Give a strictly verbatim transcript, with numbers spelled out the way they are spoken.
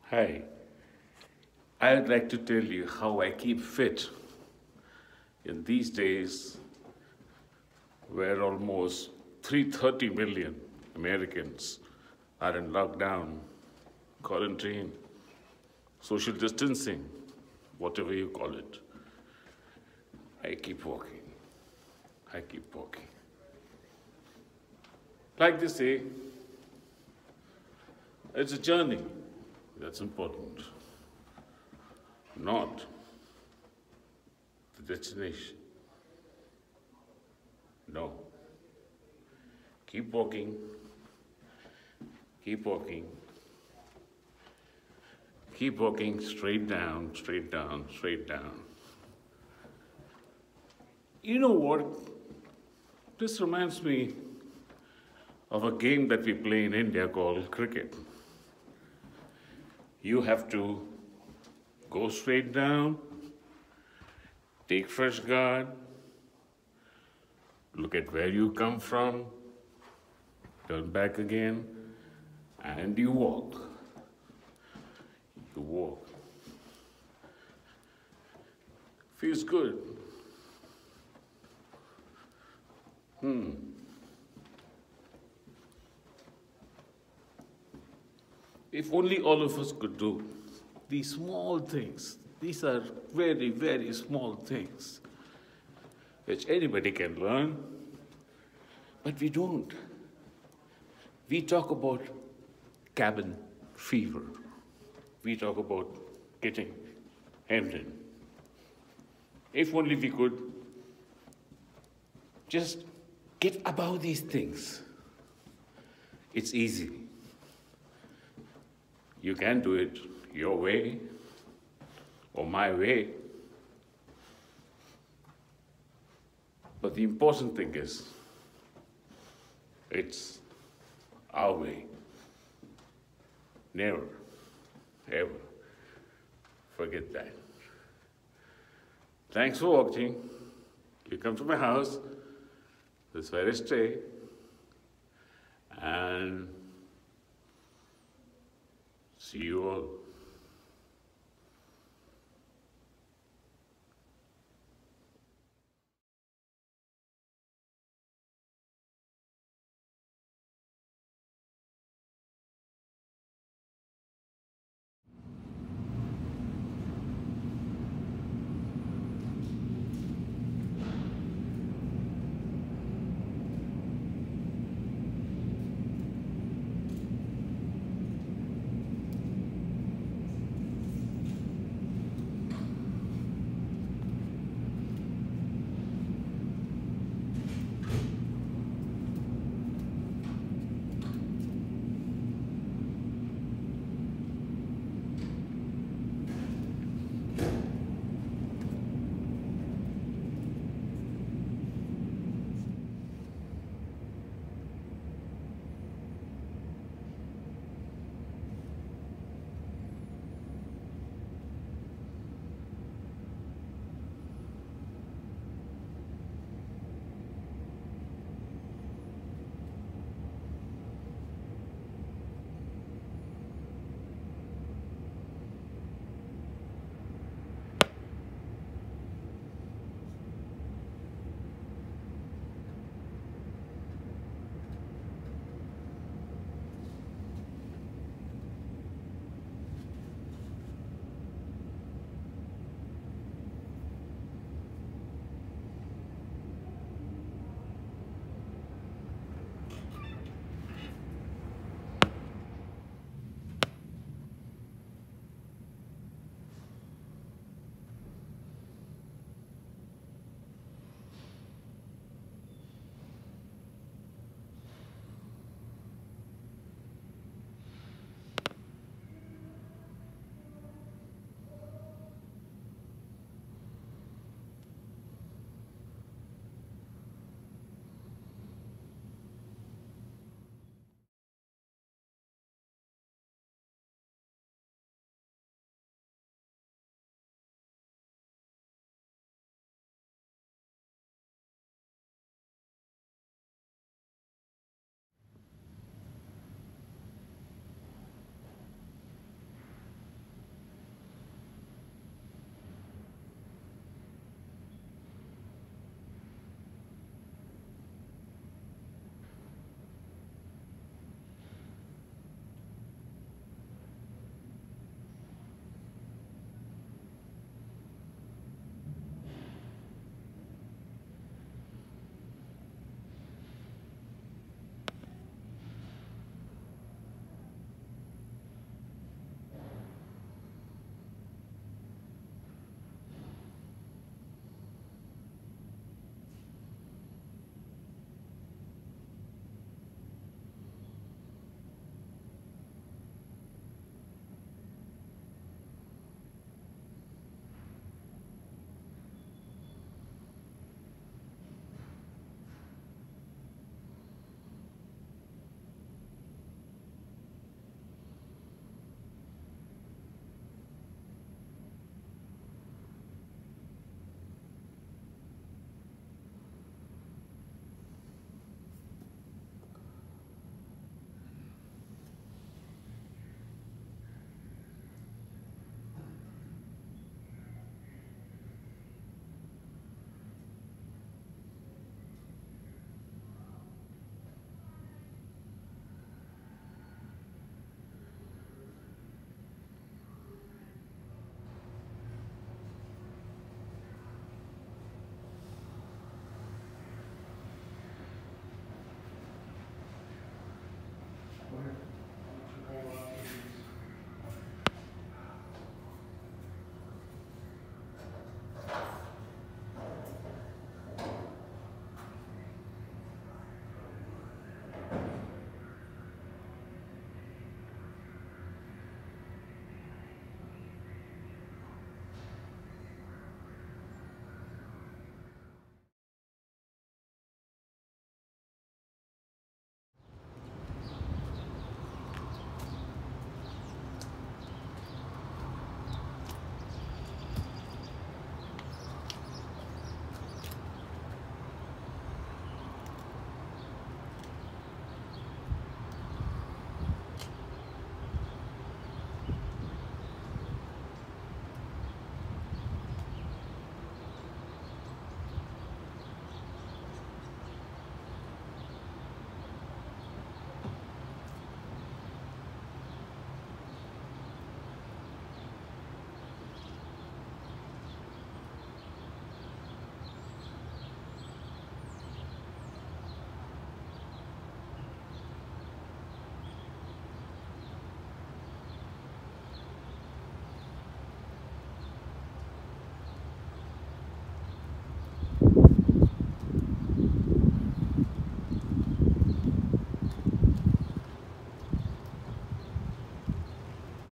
Hi, I'd like to tell you how I keep fit in these days where almost three hundred thirty million Americans are in lockdown, quarantine, social distancing, whatever you call it. I keep walking. I keep walking. Like they say, it's a journey that's important, not the destination. No. Keep walking, keep walking, keep walking straight down, straight down, straight down. You know what? This reminds me of a game that we play in India called cricket. You have to go straight down, take fresh guard, look at where you come from, turn back again, and you walk. You walk. Feels good. Hmm. If only all of us could do these small things. These are very, very small things which anybody can learn, but we don't. We talk about cabin fever. We talk about getting hemmed in. If only we could just get above these things. It's easy. You can do it your way or my way. But the important thing is, it's our way. Never, ever forget that. Thanks for watching. You come to my house this very stay, and see you all.